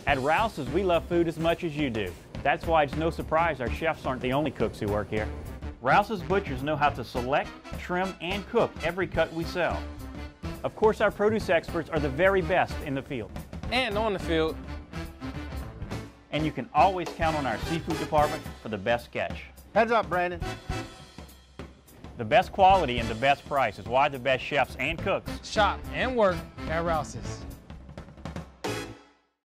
At Rouses, we love food as much as you do. That's why it's no surprise our chefs aren't the only cooks who work here. Rouses butchers know how to select, trim, and cook every cut we sell. Of course, our produce experts are the very best in the field. And on the field. And you can always count on our seafood department for the best catch. Heads up, Brandon. The best quality and the best price is why the best chefs and cooks Shop and work at Rouses.